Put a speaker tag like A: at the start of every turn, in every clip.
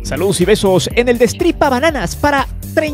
A: Saludos y besos en el Destripa Bananas para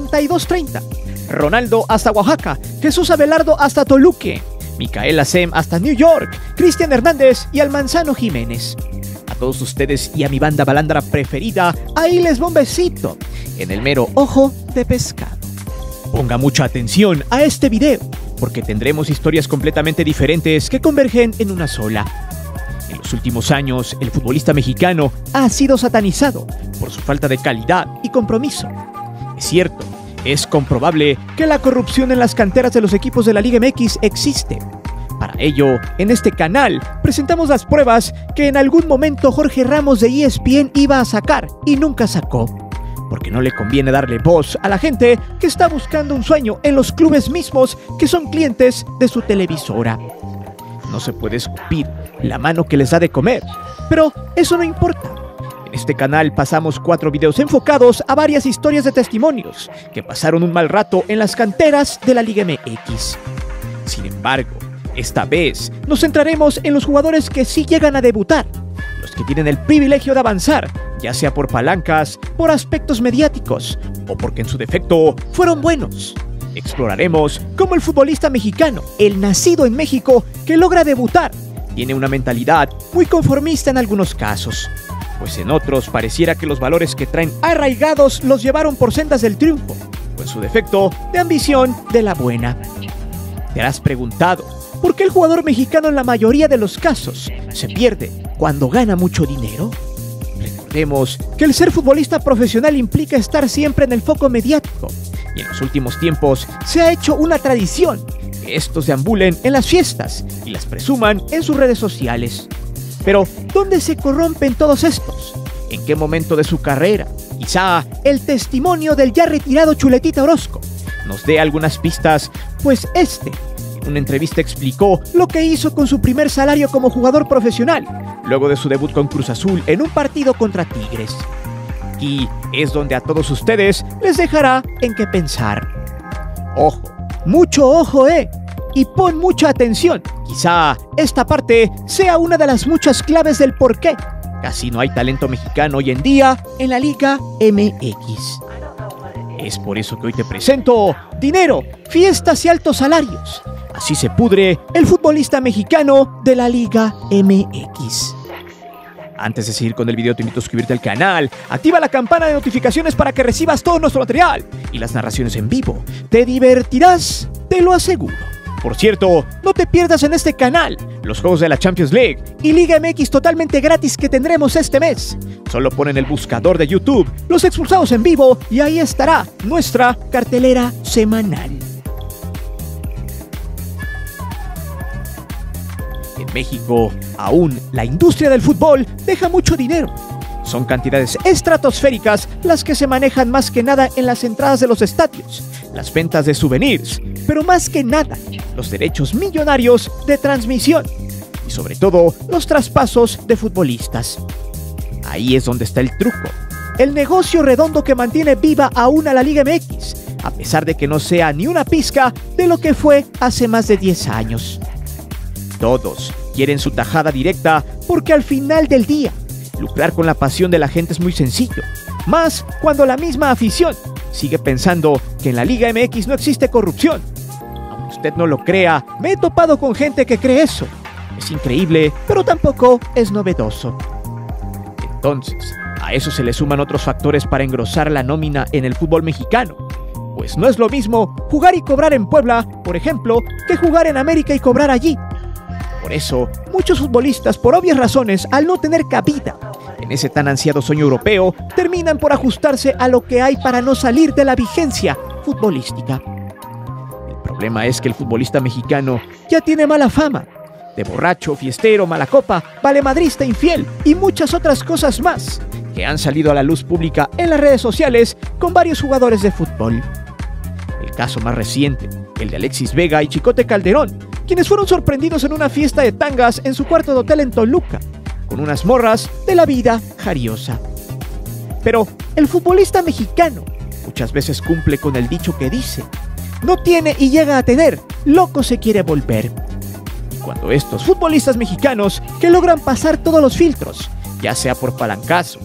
A: 3230. Ronaldo hasta Oaxaca, Jesús Abelardo hasta Toluque, Micaela Sem hasta New York, Cristian Hernández y Almanzano Jiménez. A todos ustedes y a mi banda balandra preferida, ahí les va un besito en el mero ojo de pescado. Ponga mucha atención a este video, porque tendremos historias completamente diferentes que convergen en una sola. En los últimos años, el futbolista mexicano ha sido satanizado por su falta de calidad y compromiso. Es cierto, es comprobable que la corrupción en las canteras de los equipos de la Liga MX existe. Para ello, en este canal presentamos las pruebas que en algún momento Jorge Ramos de ESPN iba a sacar y nunca sacó. Porque no le conviene darle voz a la gente que está buscando un sueño en los clubes mismos que son clientes de su televisora. No se puede escupir la mano que les da de comer, pero eso no importa. En este canal pasamos 4 videos enfocados a varias historias de testimonios que pasaron un mal rato en las canteras de la Liga MX. Sin embargo, esta vez nos centraremos en los jugadores que sí llegan a debutar, los que tienen el privilegio de avanzar, ya sea por palancas, por aspectos mediáticos o porque en su defecto fueron buenos. Exploraremos cómo el futbolista mexicano, el nacido en México, que logra debutar, tiene una mentalidad muy conformista en algunos casos, pues en otros pareciera que los valores que traen arraigados los llevaron por sendas del triunfo, o en su defecto de ambición de la buena. ¿Te has preguntado por qué el jugador mexicano en la mayoría de los casos se pierde cuando gana mucho dinero? Recordemos que el ser futbolista profesional implica estar siempre en el foco mediático, y en los últimos tiempos se ha hecho una tradición que estos deambulen en las fiestas y las presuman en sus redes sociales. Pero, ¿dónde se corrompen todos estos? ¿En qué momento de su carrera? Quizá el testimonio del ya retirado Chuletita Orozco nos dé algunas pistas, pues en una entrevista explicó lo que hizo con su primer salario como jugador profesional, luego de su debut con Cruz Azul en un partido contra Tigres. Aquí es donde a todos ustedes les dejará en qué pensar. Ojo, mucho ojo, y pon mucha atención. Quizá esta parte sea una de las muchas claves del por qué casi no hay talento mexicano hoy en día en la Liga MX. Es por eso que hoy te presento dinero, fiestas y altos salarios. Así se pudre el futbolista mexicano de la Liga MX. Antes de seguir con el video, te invito a suscribirte al canal, activa la campana de notificaciones para que recibas todo nuestro material y las narraciones en vivo. Te divertirás, te lo aseguro. Por cierto, no te pierdas en este canal los juegos de la Champions League y Liga MX totalmente gratis que tendremos este mes. Solo pon en el buscador de YouTube Los Expulsados en Vivo y ahí estará nuestra cartelera semanal. En México, aún la industria del fútbol deja mucho dinero. Son cantidades estratosféricas las que se manejan más que nada en las entradas de los estadios, las ventas de souvenirs, pero más que nada, los derechos millonarios de transmisión y sobre todo los traspasos de futbolistas. Ahí es donde está el truco, el negocio redondo que mantiene viva aún a la Liga MX, a pesar de que no sea ni una pizca de lo que fue hace más de 10 años. Todos quieren su tajada directa porque al final del día, lucrar con la pasión de la gente es muy sencillo, más cuando la misma afición sigue pensando que en la Liga MX no existe corrupción. Aunque usted no lo crea, me he topado con gente que cree eso. Es increíble, pero tampoco es novedoso. Entonces, a eso se le suman otros factores para engrosar la nómina en el fútbol mexicano. Pues no es lo mismo jugar y cobrar en Puebla, por ejemplo, que jugar en América y cobrar allí. Por eso, muchos futbolistas, por obvias razones, al no tener cabida en ese tan ansiado sueño europeo, terminan por ajustarse a lo que hay para no salir de la vigencia futbolística. El problema es que el futbolista mexicano ya tiene mala fama, de borracho, fiestero, mala copa, valemadrista, infiel y muchas otras cosas más, que han salido a la luz pública en las redes sociales con varios jugadores de fútbol. El caso más reciente, el de Alexis Vega y Chicote Calderón, quienes fueron sorprendidos en una fiesta de tangas en su cuarto de hotel en Toluca, con unas morras de la vida jariosa. Pero el futbolista mexicano muchas veces cumple con el dicho que dice: no tiene y llega a tener, loco se quiere volver. Y cuando estos futbolistas mexicanos que logran pasar todos los filtros, ya sea por palancazo,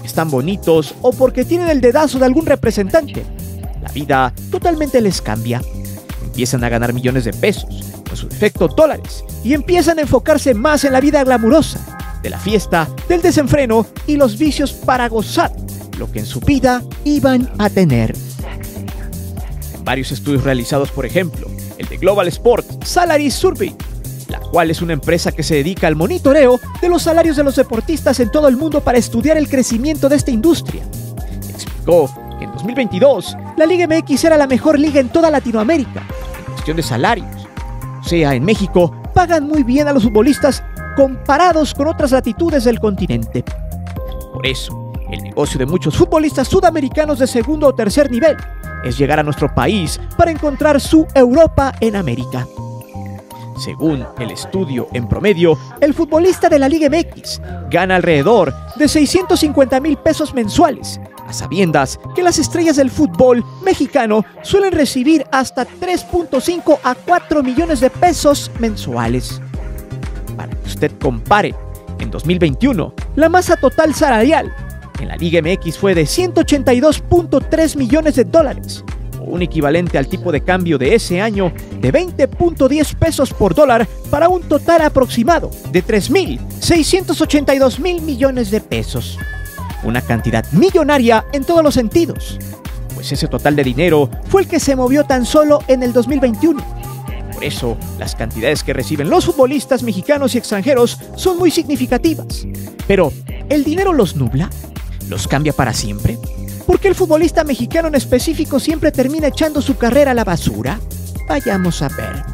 A: están bonitos o porque tienen el dedazo de algún representante. La vida totalmente les cambia. Empiezan a ganar millones de pesos, en su defecto dólares, y empiezan a enfocarse más en la vida glamurosa, de la fiesta, del desenfreno y los vicios para gozar lo que en su vida iban a tener. En varios estudios realizados, por ejemplo, el de Global Sport Salary Survey, la cual es una empresa que se dedica al monitoreo de los salarios de los deportistas en todo el mundo para estudiar el crecimiento de esta industria, explicó que en 2022 la Liga MX era la mejor liga en toda Latinoamérica en cuestión de salarios. O sea, en México pagan muy bien a los futbolistas comparados con otras latitudes del continente. Por eso, el negocio de muchos futbolistas sudamericanos de segundo o tercer nivel es llegar a nuestro país para encontrar su Europa en América. Según el estudio, en promedio, el futbolista de la Liga MX gana alrededor de 650,000 pesos mensuales, a sabiendas que las estrellas del fútbol mexicano suelen recibir hasta 3.5 a 4 millones de pesos mensuales. Para que usted compare, en 2021, la masa total salarial en la Liga MX fue de 182.3 millones de dólares, o un equivalente al tipo de cambio de ese año de 20.10 pesos por dólar, para un total aproximado de 3.682.000 millones de pesos. Una cantidad millonaria en todos los sentidos, pues ese total de dinero fue el que se movió tan solo en el 2021. Por eso, las cantidades que reciben los futbolistas mexicanos y extranjeros son muy significativas. Pero, ¿el dinero los nubla? ¿Los cambia para siempre? ¿Por qué el futbolista mexicano en específico siempre termina echando su carrera a la basura? Vayamos a ver.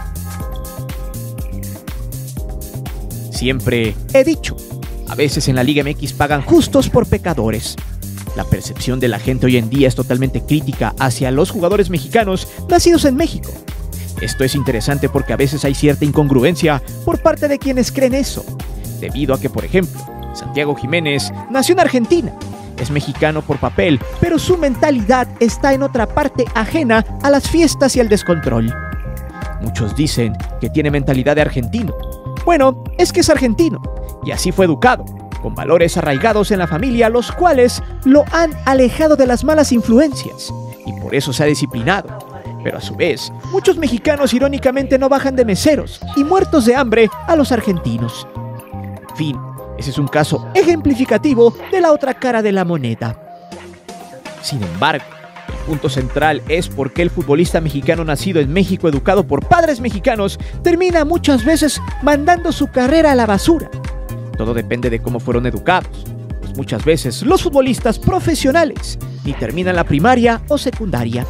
A: Siempre he dicho, a veces en la Liga MX pagan justos por pecadores. La percepción de la gente hoy en día es totalmente crítica hacia los jugadores mexicanos nacidos en México. Esto es interesante porque a veces hay cierta incongruencia por parte de quienes creen eso, debido a que, por ejemplo, Santiago Jiménez nació en Argentina, es mexicano por papel, pero su mentalidad está en otra parte ajena a las fiestas y al descontrol. Muchos dicen que tiene mentalidad de argentino. Bueno, es que es argentino, y así fue educado, con valores arraigados en la familia, los cuales lo han alejado de las malas influencias, y por eso se ha disciplinado. Pero a su vez, muchos mexicanos irónicamente no bajan de meseros y muertos de hambre a los argentinos. En fin, ese es un caso ejemplificativo de la otra cara de la moneda. Sin embargo, el punto central es por qué el futbolista mexicano nacido en México, educado por padres mexicanos, termina muchas veces mandando su carrera a la basura. Todo depende de cómo fueron educados, pues muchas veces los futbolistas profesionales ni terminan la primaria o secundaria.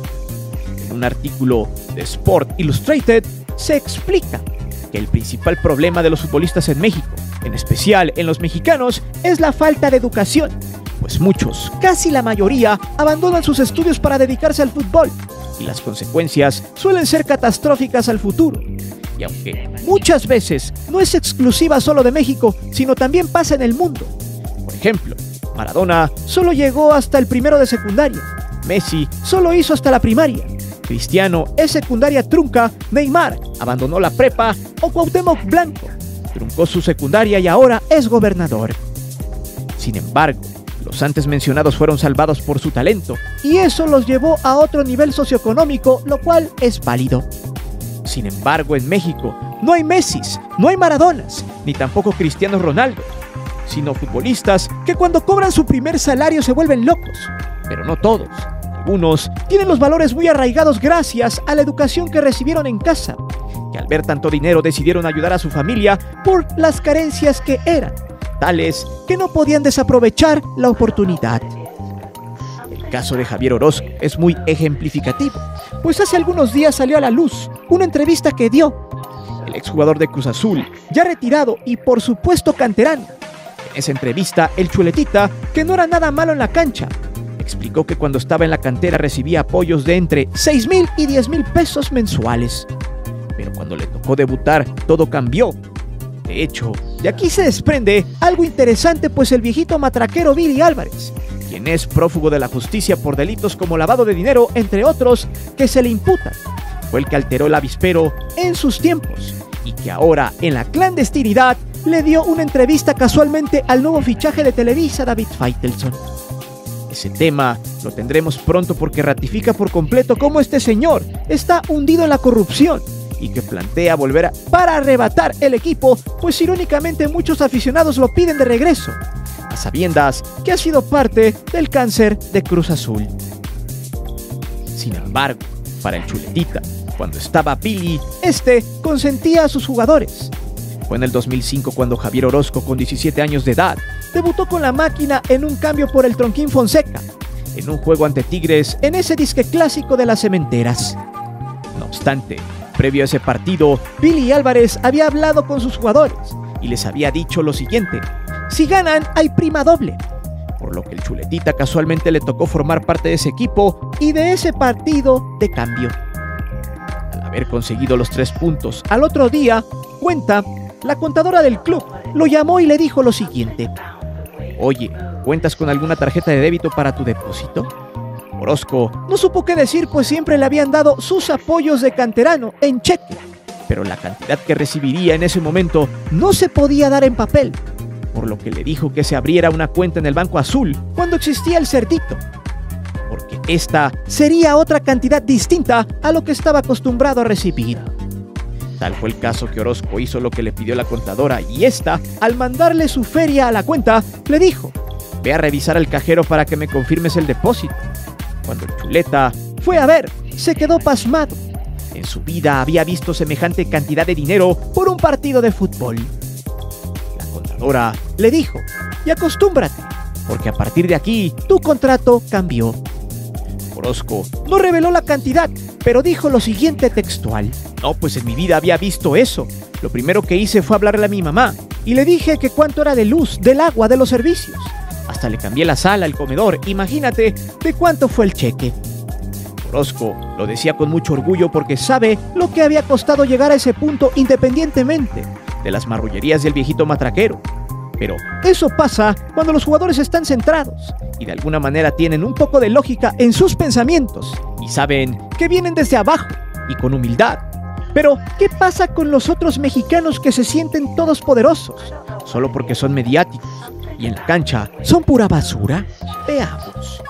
A: En un artículo de Sport Illustrated se explica que el principal problema de los futbolistas en México, en especial en los mexicanos, es la falta de educación, pues muchos, casi la mayoría, abandonan sus estudios para dedicarse al fútbol, y las consecuencias suelen ser catastróficas al futuro. Y aunque muchas veces no es exclusiva solo de México, sino también pasa en el mundo. Por ejemplo, Maradona solo llegó hasta el primero de secundaria, Messi solo hizo hasta la primaria, Cristiano es secundaria trunca, Neymar abandonó la prepa, o Cuauhtémoc Blanco truncó su secundaria y ahora es gobernador. Sin embargo, los antes mencionados fueron salvados por su talento, y eso los llevó a otro nivel socioeconómico, lo cual es válido. Sin embargo, en México no hay Messis, no hay Maradonas, ni tampoco Cristiano Ronaldo, sino futbolistas que cuando cobran su primer salario se vuelven locos, pero no todos. Algunos tienen los valores muy arraigados gracias a la educación que recibieron en casa, que al ver tanto dinero decidieron ayudar a su familia por las carencias que eran, tales que no podían desaprovechar la oportunidad. El caso de Javier Orozco es muy ejemplificativo, pues hace algunos días salió a la luz una entrevista que dio el exjugador de Cruz Azul, ya retirado y por supuesto canterano. En esa entrevista, el Chuletita, que no era nada malo en la cancha, explicó que cuando estaba en la cantera recibía apoyos de entre 6,000 y 10,000 pesos mensuales. Pero cuando le tocó debutar, todo cambió. De hecho, de aquí se desprende algo interesante, pues el viejito matraquero Billy Álvarez, quien es prófugo de la justicia por delitos como lavado de dinero, entre otros, que se le imputan, fue el que alteró el avispero en sus tiempos, y que ahora, en la clandestinidad, le dio una entrevista casualmente al nuevo fichaje de Televisa, David Faitelson. Ese tema lo tendremos pronto porque ratifica por completo cómo este señor está hundido en la corrupción y que plantea volver para arrebatar el equipo, pues irónicamente muchos aficionados lo piden de regreso, a sabiendas que ha sido parte del cáncer de Cruz Azul. Sin embargo, para el Chuletita, cuando estaba Billy, consentía a sus jugadores. Fue en el 2005 cuando Javier Orozco, con 17 años de edad, debutó con la máquina en un cambio por el Tronquín Fonseca, en un juego ante Tigres en ese disque clásico de las cementeras. No obstante, previo a ese partido, Billy Álvarez había hablado con sus jugadores y les había dicho lo siguiente: si ganan, hay prima doble. Por lo que el Chuletita casualmente le tocó formar parte de ese equipo y de ese partido de cambio. Al haber conseguido los 3 puntos al otro día, cuenta, la contadora del club lo llamó y le dijo lo siguiente: oye, ¿cuentas con alguna tarjeta de débito para tu depósito? Orozco no supo qué decir, pues siempre le habían dado sus apoyos de canterano en cheque, pero la cantidad que recibiría en ese momento no se podía dar en papel, por lo que le dijo que se abriera una cuenta en el Banco Azul cuando existía el Cerdito, porque esta sería otra cantidad distinta a lo que estaba acostumbrado a recibir. Tal fue el caso que Orozco hizo lo que le pidió la contadora y al mandarle su feria a la cuenta, le dijo: ve a revisar al cajero para que me confirmes el depósito. Cuando el Chuleta fue a ver, se quedó pasmado. En su vida había visto semejante cantidad de dinero por un partido de fútbol. La contadora le dijo: y acostúmbrate, porque a partir de aquí tu contrato cambió. Orozco no reveló la cantidad, pero dijo lo siguiente textual: no, pues en mi vida había visto eso. Lo primero que hice fue hablarle a mi mamá y le dije que cuánto era de luz, del agua, de los servicios. Hasta le cambié la sala, el comedor. Imagínate de cuánto fue el cheque. Orozco lo decía con mucho orgullo porque sabe lo que había costado llegar a ese punto independientemente de las marrullerías del viejito matraquero. Pero eso pasa cuando los jugadores están centrados y de alguna manera tienen un poco de lógica en sus pensamientos y saben que vienen desde abajo y con humildad. Pero, ¿qué pasa con los otros mexicanos que se sienten todos poderosos solo porque son mediáticos y en la cancha son pura basura? Veamos.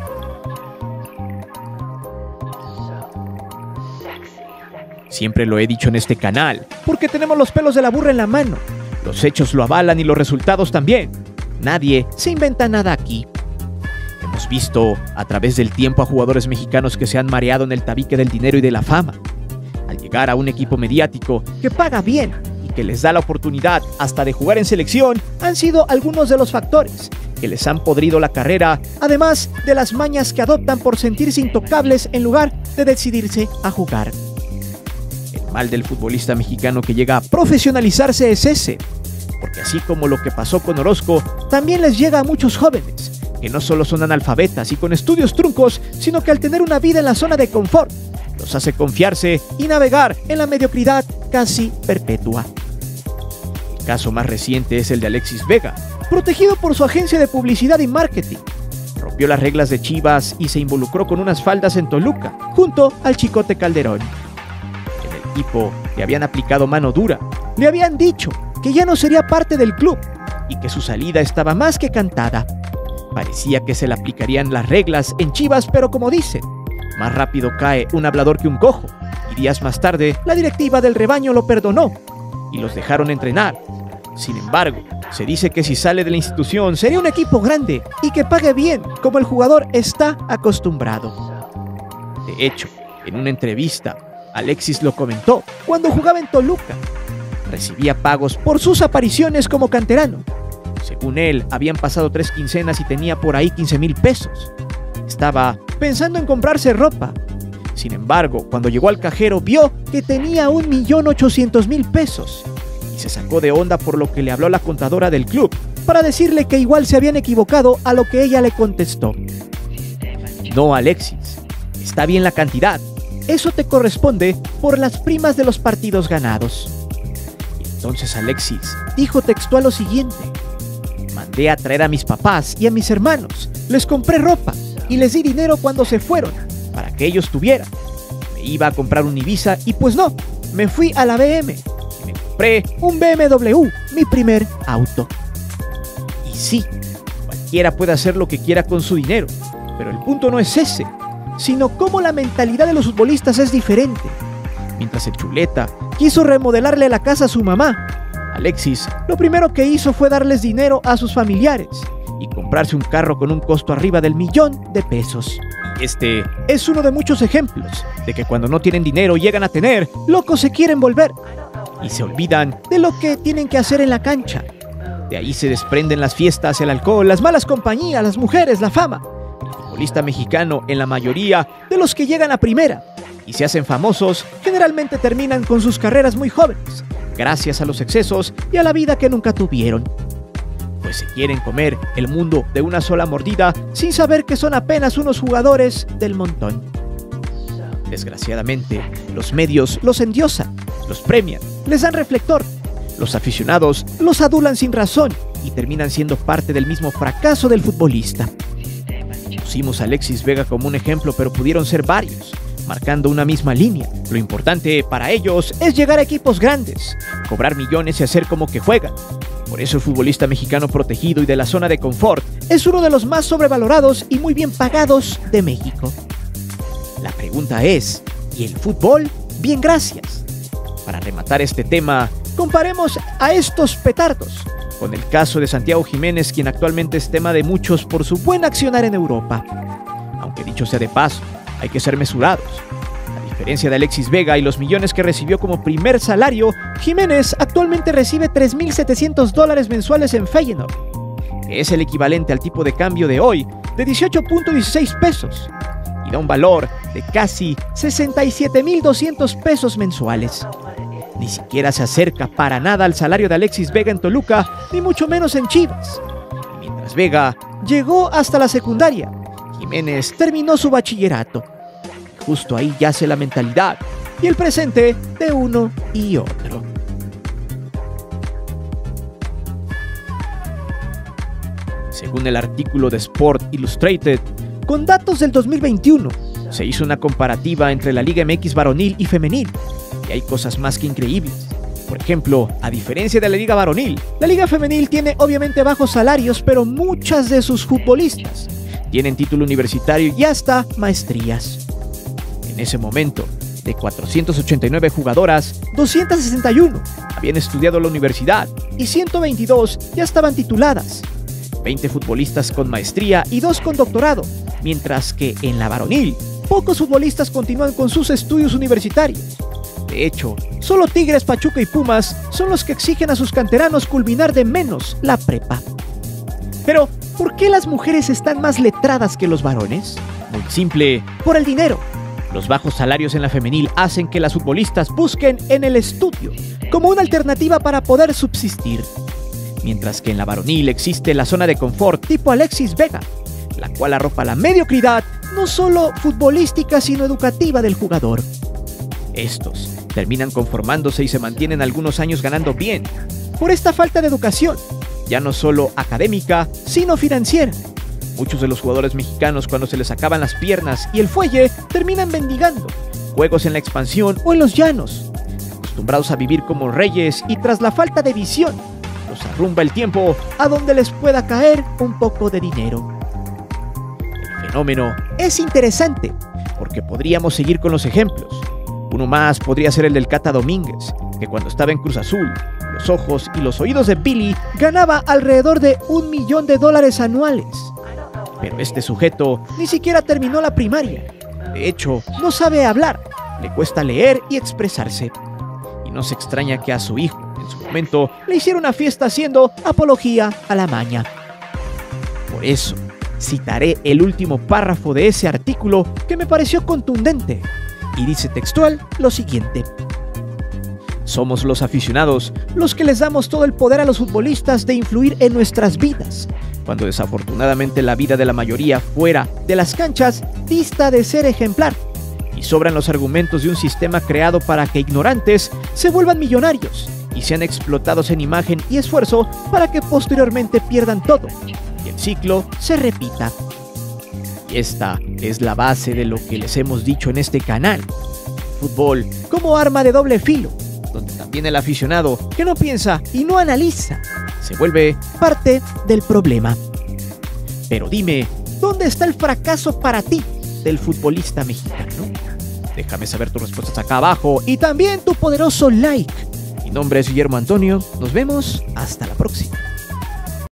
A: Siempre lo he dicho en este canal, porque tenemos los pelos de la burra en la mano. Los hechos lo avalan y los resultados también. Nadie se inventa nada aquí. Hemos visto a través del tiempo a jugadores mexicanos que se han mareado en el tabique del dinero y de la fama. Al llegar a un equipo mediático que paga bien y que les da la oportunidad hasta de jugar en selección, han sido algunos de los factores que les han podrido la carrera, además de las mañas que adoptan por sentirse intocables en lugar de decidirse a jugar. El mal del futbolista mexicano que llega a profesionalizarse es ese, porque así como lo que pasó con Orozco, también les llega a muchos jóvenes, que no solo son analfabetas y con estudios truncos, sino que al tener una vida en la zona de confort, los hace confiarse y navegar en la mediocridad casi perpetua. El caso más reciente es el de Alexis Vega, protegido por su agencia de publicidad y marketing. Rompió las reglas de Chivas y se involucró con unas faldas en Toluca, junto al Chicote Calderón. En el equipo le habían aplicado mano dura, le habían dicho que ya no sería parte del club y que su salida estaba más que cantada. Parecía que se le aplicarían las reglas en Chivas, pero como dicen, más rápido cae un hablador que un cojo, y días más tarde la directiva del rebaño lo perdonó y los dejaron entrenar. Sin embargo, se dice que si sale de la institución sería un equipo grande y que pague bien, como el jugador está acostumbrado. De hecho, en una entrevista, Alexis lo comentó cuando jugaba en Toluca. Recibía pagos por sus apariciones como canterano. Según él, habían pasado 3 quincenas y tenía por ahí 15,000 pesos. Estaba pensando en comprarse ropa. Sin embargo, cuando llegó al cajero vio que tenía 1,800,000 pesos y se sacó de onda, por lo que le habló la contadora del club para decirle que igual se habían equivocado, a lo que ella le contestó: no, Alexis, está bien la cantidad, eso te corresponde por las primas de los partidos ganados. Y entonces Alexis dijo textual lo siguiente: mandé a traer a mis papás y a mis hermanos, les compré ropa y les di dinero cuando se fueron, para que ellos tuvieran. Me iba a comprar un Ibiza y pues no, me fui a la BM y me compré un BMW, mi primer auto. Y sí, cualquiera puede hacer lo que quiera con su dinero, pero el punto no es ese, sino cómo la mentalidad de los futbolistas es diferente. Mientras el chuleta quiso remodelarle la casa a su mamá, Alexis lo primero que hizo fue darles dinero a sus familiares y comprarse un carro con un costo arriba del $1.000.000. Y este es uno de muchos ejemplos de que cuando no tienen dinero y llegan a tener, locos se quieren volver y se olvidan de lo que tienen que hacer en la cancha. De ahí se desprenden las fiestas, el alcohol, las malas compañías, las mujeres, la fama. El futbolista mexicano, en la mayoría de los que llegan a primera y se hacen famosos, generalmente terminan con sus carreras muy jóvenes, gracias a los excesos y a la vida que nunca tuvieron. Pues se quieren comer el mundo de una sola mordida sin saber que son apenas unos jugadores del montón. Desgraciadamente, los medios los endiosan, los premian, les dan reflector. Los aficionados los adulan sin razón y terminan siendo parte del mismo fracaso del futbolista. Pusimos a Alexis Vega como un ejemplo, pero pudieron ser varios, marcando una misma línea. Lo importante para ellos es llegar a equipos grandes, cobrar millones y hacer como que juegan. Por eso el futbolista mexicano protegido y de la zona de confort es uno de los más sobrevalorados y muy bien pagados de México. La pregunta es, ¿y el fútbol? Bien, gracias. Para rematar este tema, comparemos a estos petardos con el caso de Santiago Jiménez, quien actualmente es tema de muchos por su buen accionar en Europa. Aunque dicho sea de paso, hay que ser mesurados. A diferencia de Alexis Vega y los millones que recibió como primer salario, Jiménez actualmente recibe $3.700 mensuales en Feyenoord, que es el equivalente al tipo de cambio de hoy de 18.16 pesos, y da un valor de casi 67.200 pesos mensuales. Ni siquiera se acerca para nada al salario de Alexis Vega en Toluca, ni mucho menos en Chivas. Y mientras Vega llegó hasta la secundaria, Jiménez terminó su bachillerato. Justo ahí yace la mentalidad y el presente de uno y otro. Según el artículo de Sport Illustrated, con datos del 2021, se hizo una comparativa entre la Liga MX varonil y femenil, y hay cosas más que increíbles. Por ejemplo, a diferencia de la Liga varonil, la Liga femenil tiene obviamente bajos salarios, pero muchas de sus futbolistas tienen título universitario y hasta maestrías. En ese momento, de 489 jugadoras, 261 habían estudiado la universidad y 122 ya estaban tituladas. 20 futbolistas con maestría y 2 con doctorado, mientras que en la varonil, pocos futbolistas continúan con sus estudios universitarios. De hecho, solo Tigres, Pachuca y Pumas son los que exigen a sus canteranos culminar de menos la prepa. Pero, ¿por qué las mujeres están más letradas que los varones? Muy simple, por el dinero. Los bajos salarios en la femenil hacen que las futbolistas busquen en el estudio como una alternativa para poder subsistir. Mientras que en la varonil existe la zona de confort tipo Alexis Vega, la cual arropa la mediocridad no solo futbolística sino educativa del jugador. Estos terminan conformándose y se mantienen algunos años ganando bien por esta falta de educación, ya no solo académica, sino financiera. Muchos de los jugadores mexicanos, cuando se les acaban las piernas y el fuelle, terminan mendigando juegos en la expansión o en los llanos, acostumbrados a vivir como reyes, y tras la falta de visión, los arrumba el tiempo a donde les pueda caer un poco de dinero. El fenómeno es interesante porque podríamos seguir con los ejemplos. Uno más podría ser el del Cata Domínguez, que cuando estaba en Cruz Azul, los ojos y los oídos de Billy ganaba alrededor de $1 millón anuales. Pero este sujeto ni siquiera terminó la primaria. De hecho, no sabe hablar, le cuesta leer y expresarse. Y no se extraña que a su hijo, en su momento, le hiciera una fiesta haciendo apología a la maña. Por eso, citaré el último párrafo de ese artículo que me pareció contundente. Y dice textual lo siguiente: somos los aficionados los que les damos todo el poder a los futbolistas de influir en nuestras vidas, cuando desafortunadamente la vida de la mayoría fuera de las canchas dista de ser ejemplar, y sobran los argumentos de un sistema creado para que ignorantes se vuelvan millonarios y sean explotados en imagen y esfuerzo para que posteriormente pierdan todo y el ciclo se repita. Y esta es la base de lo que les hemos dicho en este canal: fútbol como arma de doble filo, donde También el aficionado que no piensa y no analiza se vuelve parte del problema. Pero dime, ¿dónde está el fracaso para ti del futbolista mexicano? Déjame saber tus respuestas acá abajo y también tu poderoso like. Mi nombre es Guillermo Antonio. Nos vemos hasta la próxima.